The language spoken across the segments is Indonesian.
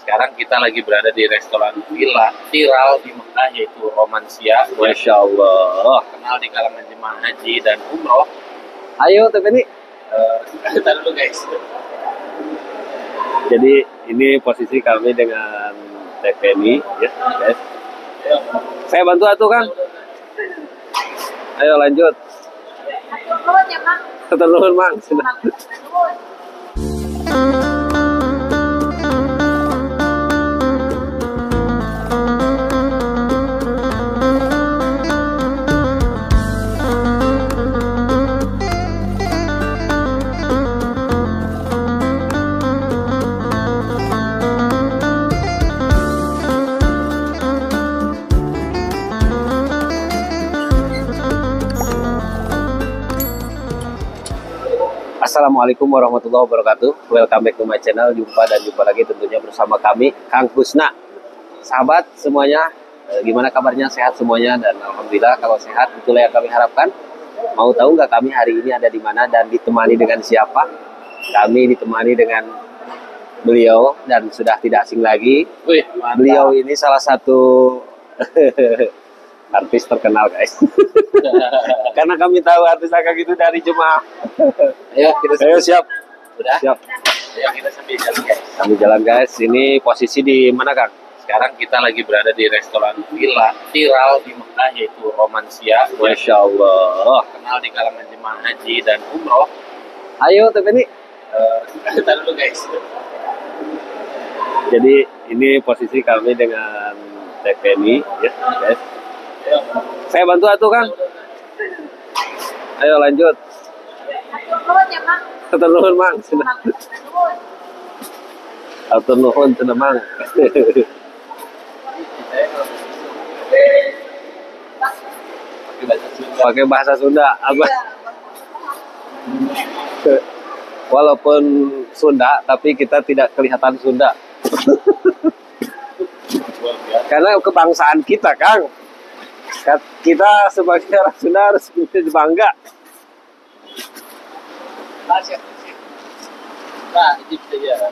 Sekarang kita lagi berada di restoran villa viral di Mekah, yaitu Romansia. Masya Allah. Kenal di kalangan jemaah haji dan umroh. Ayo Teh Penny. Kita dulu guys. Jadi ini posisi kami dengan Teh Penny, ya guys. Saya bantu atuh Kang. Ayo lanjut. Turun ya, Mang. Turun Mang. Sudah. Turun. Assalamualaikum warahmatullahi wabarakatuh. Welcome back to my channel. Jumpa lagi tentunya bersama kami Kang Kusna. Sahabat semuanya, gimana kabarnya? Sehat semuanya? Dan alhamdulillah kalau sehat, itulah yang kami harapkan. Mau tahu nggak kami hari ini ada di mana dan ditemani dengan siapa? Kami ditemani dengan beliau dan sudah tidak asing lagi. Wih, Beliau ini salah satu artis terkenal guys. Karena kami tahu artis Akang itu dari jemaah. Ayo siap. Udah? Siap. Ayo kita sambil jalan guys. Kami jalan guys. Ini posisi di mana Kang? Sekarang kita lagi berada di restoran villa viral di Mekah, yaitu Romansia. Masya Allah. Kenal di kalangan jemaah haji dan umroh. Ayo Teh Penny. Kita dulu guys. Jadi ini posisi kami dengan Teh Penny, ya guys. Saya bantu atuh Kang. Ayo lanjut. Turun ya, Mang. Turun Mang. Sudah. Turun. Atur nuhun cenah Mang. Pakai bahasa Sunda apa? Walaupun Sunda tapi kita tidak kelihatan Sunda. Karena kebangsaan kita Kang. Kita sebagai orang Sunda harus bangga. Nah, ini saja.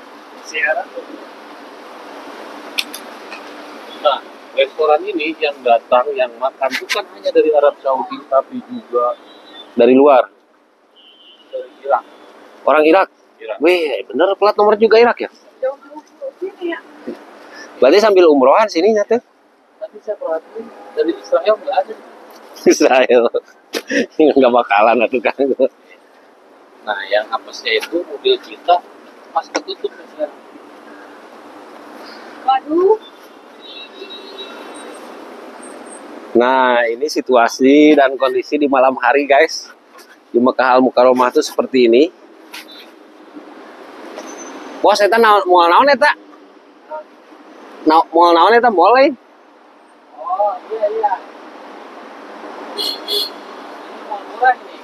Nah, restoran ini yang datang, yang makan bukan hanya dari Arab Saudi, tapi juga Dari luar. dari Irak. Orang Irak. Irak. Wih, bener plat nomor juga Irak ya? Jauh-jauh sini ya. Berarti sambil umrohan sini nyata. Tadi saya perhatiin dari Israel nggak ada. Israel. Nggak bakalan atuh Kang. Nah, yang apesnya itu mobil kita pas ketutup misalnya. Waduh. Nah, ini situasi dan kondisi di malam hari, guys. Di Mekah Al Mukarramah itu seperti ini. Bos, eta moal naon eta? Moal naon eta moal lain? Oh, iya. Murah ini.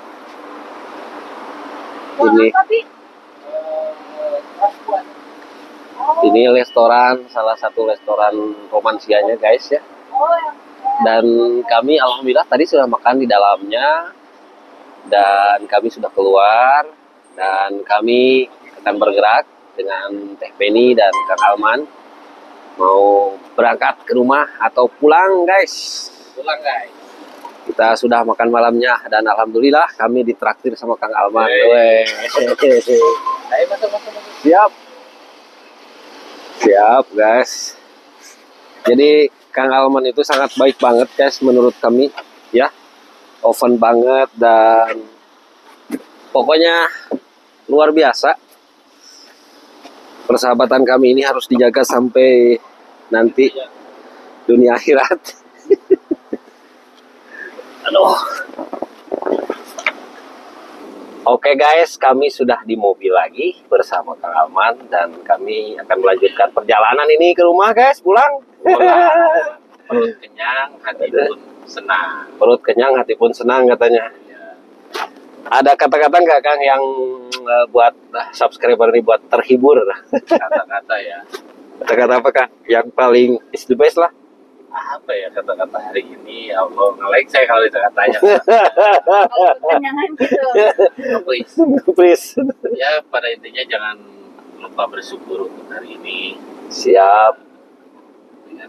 Ini Tapi Raspuan. ini restoran, salah satu restoran Romansianya, guys ya. yang Dan kami alhamdulillah tadi sudah makan di dalamnya. Dan kami sudah keluar dan kami akan bergerak dengan Teh Penny dan Kang Alman mau berangkat ke rumah atau pulang guys. Pulang guys. Kita sudah makan malamnya dan alhamdulillah kami ditraktir sama Kang Alman. Hey. Weh. Ayo masuk. Siap guys. Jadi Kang Alman itu sangat baik banget guys menurut kami ya. Oven banget dan pokoknya luar biasa. Persahabatan kami ini harus dijaga sampai nanti dunia akhirat. Aduh. Oke guys, kami sudah di mobil lagi bersama Kang Alman dan kami akan melanjutkan perjalanan ini ke rumah guys, pulang. Perut kenyang, hati pun senang. Perut kenyang, hati pun senang katanya. Ada kata-kata nggak Kang yang buat subscriber ini buat terhibur? Kata-kata ya. Kata-kata apa Kang? Yang paling is the best lah. Apa ya kata-kata hari ini? Ya Allah, nge-like saya kalau itu katanya. kenyangan gitu. Please. Please. Ya pada intinya jangan lupa bersyukur untuk hari ini. Siap. Dengan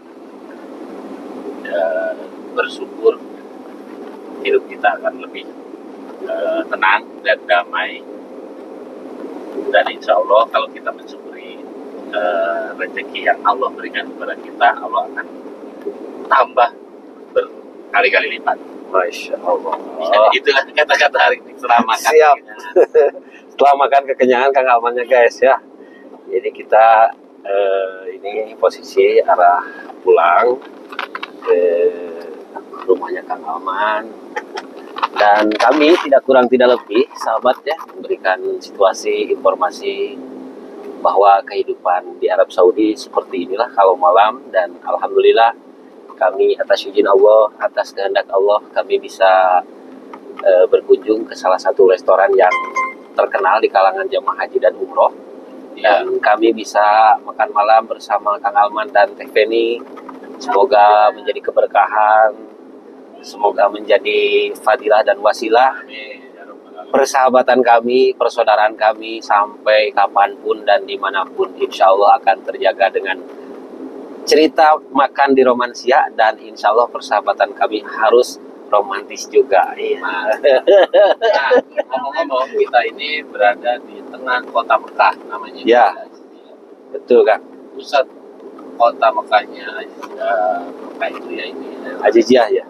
bersyukur hidup kita akan lebih tenang dan damai. Dan insya Allah kalau kita mensyukuri rezeki yang Allah berikan kepada kita, Allah akan tambah berkali-kali lipat. Masya Allah. Itulah kata-kata hari ini setelah makan. Siap. Setelah makan kekenyangan Kang Almannya guys ya. Jadi kita ini posisi arah pulang ke rumahnya Kang Alman. Dan kami tidak kurang tidak lebih sahabat ya memberikan situasi informasi bahwa kehidupan di Arab Saudi seperti inilah kalau malam, dan alhamdulillah kami atas izin Allah, atas kehendak Allah, kami bisa berkunjung ke salah satu restoran yang terkenal di kalangan jamaah haji dan umroh. Dan kami bisa makan malam bersama Kang Alman dan Teh Feni. Semoga menjadi keberkahan, semoga menjadi fadilah dan wasilah persahabatan kami, persaudaraan kami sampai kapanpun dan dimanapun, insya Allah akan terjaga dengan cerita makan di Romansia, dan insya Allah persahabatan kami harus romantis juga. Nah, ngomong-ngomong, kita ini berada di tengah kota Mekah namanya. Ya. Betul Kang. Pusat kota Mekahnya Mekah itu ya ini. Ajijiah ya.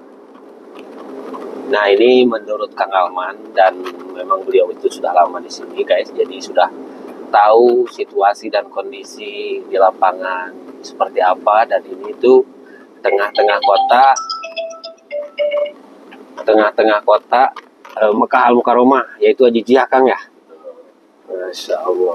Nah ini menurut Kang Alman, dan memang beliau itu sudah lama di sini guys, jadi sudah tahu situasi dan kondisi di lapangan seperti apa. Dan ini tuh tengah-tengah kota Mekah Al Mukarramah, yaitu Ajijiah Kang ya. Masya Allah.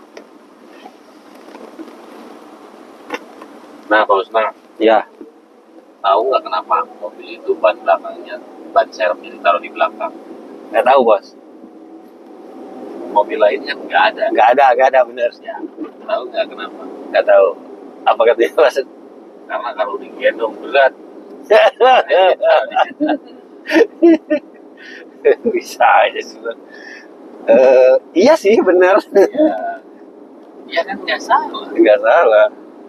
Nah, Pak Usna, Ya, tahu nggak kenapa mobil itu ban belakangnya, ban serepnya ditaruh di belakang? nggak tahu bos. Mobil lainnya nggak ada. Nggak ada bener. Ya, tahu nggak kenapa? Nggak tahu. Apa katanya maksud? Karena kalau digendong berat. Bisa aja sih. Iya sih bener. Ya kan nggak salah. Nggak salah.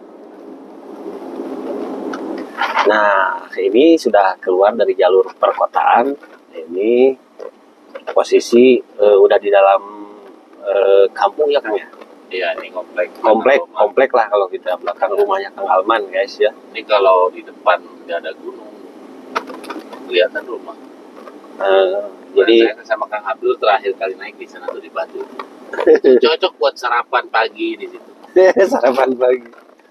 Nah, ini sudah keluar dari jalur perkotaan. Ini posisi udah di dalam kampung ya Kang ya. Iya, ini komplek. Komplek lah kalau kita belakang rumahnya Kang Alman guys ya. Ini kalau di depan nggak ada gunung, kelihatan rumah. Jadi saya sama Kang Abdul terakhir kali naik di sana tuh di Batu. Cocok buat sarapan pagi di situ. sarapan pagi.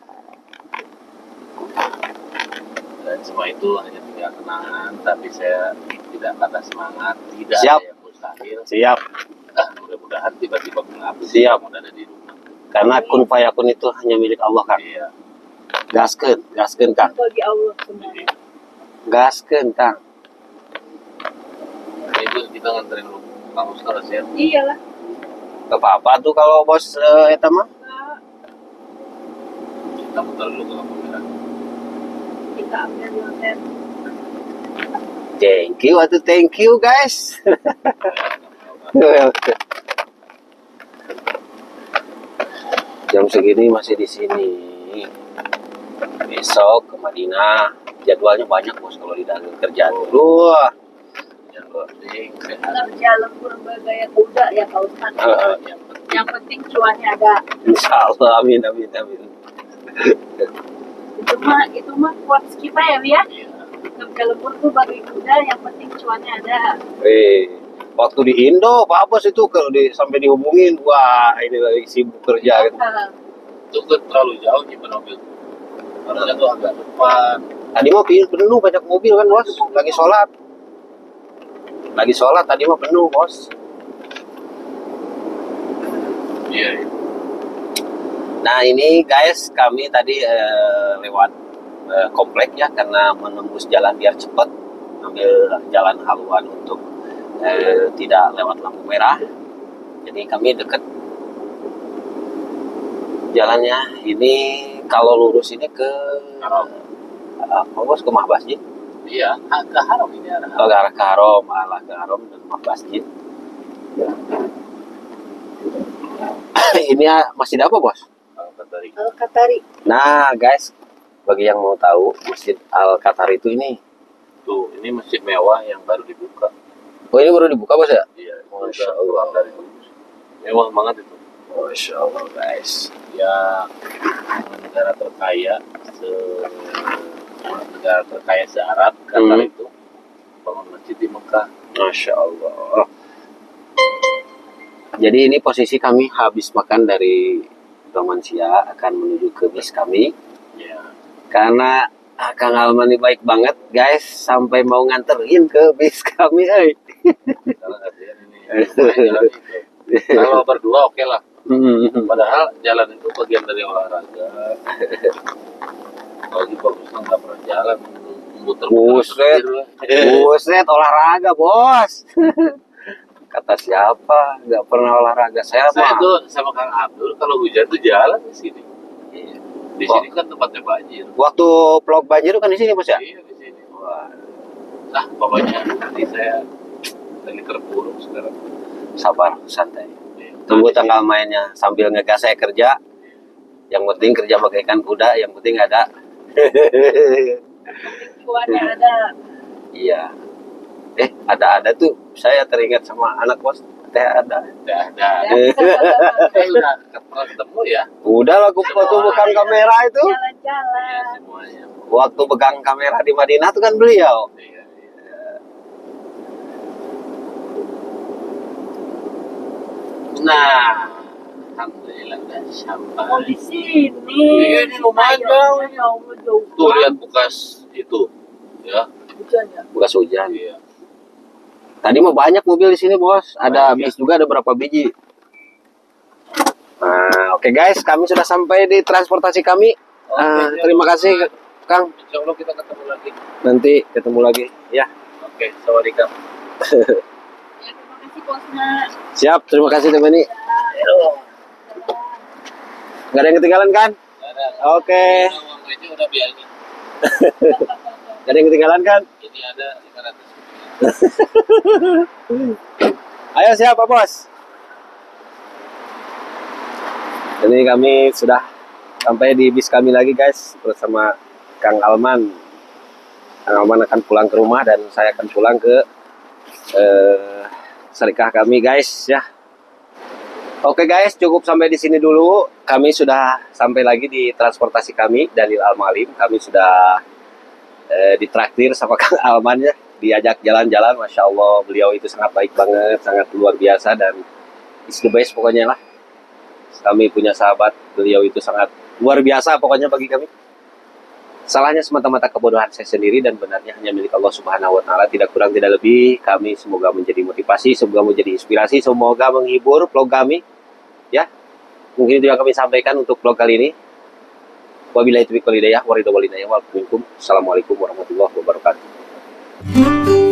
Dan semua itu hanya tinggal kenangan, tapi saya tidak patah semangat, tidak Siap. ada yang mustahil. Siap. Mudah-mudahan tiba-tiba Kang Abdul Siap. ada di rumah. Karena kun fayakun itu hanya milik Allah Kang. Iya. Gaskeun Kang. Bagi Allah semuanya. Gaskeun Kang. Itu kita nganterin lu Kang Ustaz ya. Iyalah. Gak apa-apa tuh kalau bos eta mah. Kita muter dulu ke lampu merah. Kita ambil di hotel. Thank you guys. Jam segini masih di sini. Besok ke Madinah. Jadwalnya banyak bos kalau di dalam kerjaan. Wah. Yang penting sehat. Kerja lembur bergaya kuda ya Pak Ustaz. Yang penting Yang penting cuannya ada. Insya Allah, amin. Itu mah quotes kita ya, Bi, ya. iya. Kerja lembur tuh bagi kuda, yang penting cuannya ada. Waktu di Indo, Pak Bos itu kalau sampai dihubungin, wah ini lagi sibuk kerja gitu. Itu kan terlalu jauh nyimpen mobil. Harusnya tuh agak depan. Tadi mah penuh banyak mobil kan bos, lagi sholat tadi mah penuh bos. Iya. Nah ini guys, kami tadi lewat komplek ya, karena menembus jalan biar cepat, ambil jalan haluan untuk tidak lewat lampu merah. Jadi kami deket jalannya. Ini kalau lurus ini ke bos, ke Mahbasjid. Iya, ke Haram ini ada. Ke arah ke Haram dan Mahbasjid. Ini masjid apa, Bos? Al-Qatari. Al-Qatari. Nah, guys, bagi yang mau tahu, Masjid Al-Qatar itu ini. Tuh, ini masjid mewah yang baru dibuka. Oh, ini baru dibuka, Bos ya? Iya, Masya udah Allah. keluar dari dulu. Mewah banget itu. Masya Allah, guys. Ya, negara terkaya negara terkaya se-Arab, Qatar Hmm. itu bangun masjid di Mekah. Masya Allah. Jadi ini posisi kami habis makan dari Romansia akan menuju ke bis kami. Ya, Karena Kang Alman ini baik banget, guys, sampai mau nganterin ke bis kami, eh. karena kasihan ini lumayan jalan itu. Kalau berdua oke lah. Padahal jalan itu bagian dari olahraga. Lagi bagusnya nggak pernah jalan, Buset. Buset, olahraga, Bos. Kata siapa? Nggak pernah olahraga. Saya Saya mah. tuh sama Kang Abdul kalau hujan tuh jalan di sini. Iya. Di sini kan tempatnya banjir. Waktu vlog banjir kan di sini, Bos ya? Iya di sini. Wah, Nah pokoknya nanti saya lagi terpuruk sekarang. sabar, santai. Iya. Tunggu Nanti- tanggal mainnya sambil ngegas saya kerja. Yang penting kerja bagaikan kuda, yang penting ada. Cuannya ada. Iya. Ada tuh. Saya teringat sama anak Bos. Teh ada. Udah, udah. Ya. Saya udah pernah ketemu ya. Udah lah, waktu pegang kamera itu. Iya Jalan-jalan. semuanya. Waktu pegang kamera di Madinah tuh kan beliau. Iya, iya. Nah, alhamdulillah udah sampai. Oh di sini. Iya, ini lumayan jauh. Ya Allah jauh. Tuh lihat bekas itu, ya. Hujan ya. Bekas hujan. Iya. Tadi mah banyak mobil di sini, Bos. Ada Banyak, bis juga, ada berapa biji. Nah, oke guys, kami sudah sampai di transportasi kami. Terima kasih, Kang. Insya Allah kita ketemu lagi. Nanti ketemu lagi. Ya, Oke, sawadikap. Ya terima kasih bosnya. siap. Terima kasih, teman ini. Nggak ada yang ketinggalan kan? Ada. Oke. Uang aja udah biarin. Nggak ada yang ketinggalan kan? Ini ada 500 rupiah. Ayo siapa, Bos? Ini kami sudah sampai di bis kami lagi, guys, bersama Kang Alman. Kang Alman akan pulang ke rumah dan saya akan pulang ke serikah kami, guys, ya. Oke, guys, cukup sampai di sini dulu. Kami sudah sampai lagi di transportasi kami Dalil Al Malim. Kami sudah ditraktir sama Kang Alman, ya. Diajak jalan-jalan, Masya Allah, beliau itu sangat baik banget, sangat luar biasa, dan is the best pokoknya lah. Kami punya sahabat, beliau itu sangat luar biasa pokoknya bagi kami. Salahnya semata-mata kebodohan saya sendiri dan benarnya hanya milik Allah Subhanahu wa Ta'ala, tidak kurang tidak lebih. Kami semoga menjadi motivasi, semoga menjadi inspirasi, semoga menghibur vlog kami, ya. Mungkin itu yang kami sampaikan untuk vlog kali ini. Wabillahi taufiq wal hidayah, waridho wal hidayah, wal minkum. Assalamualaikum warahmatullahi wabarakatuh.